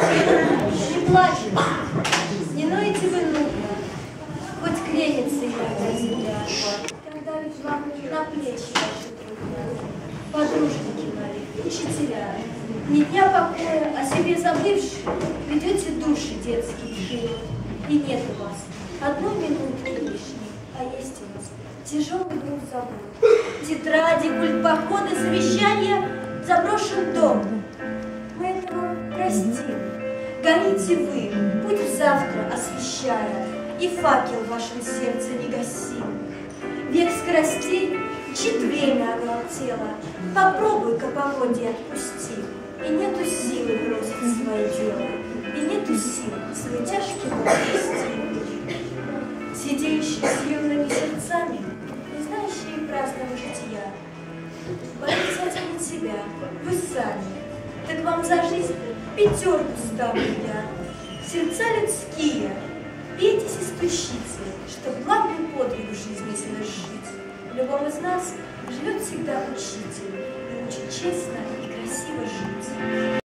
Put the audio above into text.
Не плачьте, не ноете вы нудно, хоть кренится иногда земля. Тогда ведь вам на плечи ваши трудно. Подружники мои, учителя, ни дня покоя о себе забывши, ведете души детские в живот. И нет у вас одной минуты лишней, а есть у вас тяжелый груз забот. Тетради, культ похода, совещания, заброшен дом. Мы этого простим. Горите вы, путь завтра освещая, и факел в вашем сердце не гасим. Век скоростей чит время оголтело, попробуй-ка погоде отпусти. И нету силы бросить свое дело, и нету сил свой тяжкий мук нести. Сидеющие с юными сердцами, не знающие праздного жития, боитесь один от себя, вы сами, так вам за жизнь пятерку ставлю я. Сердца людские, бейтесь и стучите, чтоб главный подвиг в жизни совершить. В любом из нас живет всегда учитель и учит честно и красиво жить.